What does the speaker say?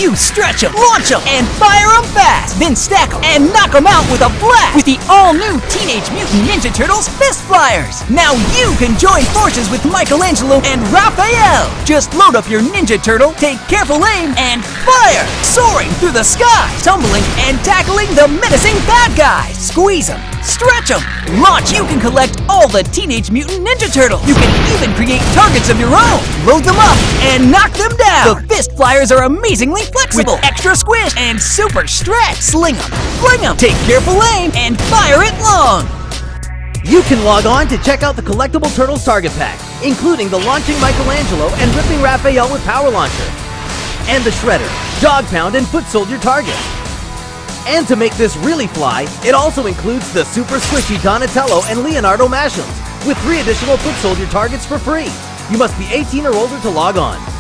You stretch them, launch them, and fire them fast. Then stack them and knock them out with a blast with the all-new Teenage Mutant Ninja Turtles Fist Flyers. Now you can join forces with Michelangelo and Raphael. Just load up your Ninja Turtle, take careful aim, and fire! Soaring through the sky, tumbling and tackling the menacing bad guys. Squeeze them, stretch them, launch. You can collect all the Teenage Mutant Ninja Turtles. You can even create targets of your own. Load them up and knock them down. The Fist Flyers are amazingly flexible, with extra squish and super stretch. Sling them, fling them, take careful aim, and fire it long. You can log on to check out the Collectible Turtles Target Pack, including the Launching Michelangelo and Ripping Raphael with Power Launcher, and the Shredder, Dog Pound, and Foot Soldier target. And to make this really fly, it also includes the super squishy Donatello and Leonardo Mashems, with 3 additional Foot Soldier targets for free. You must be 18 or older to log on.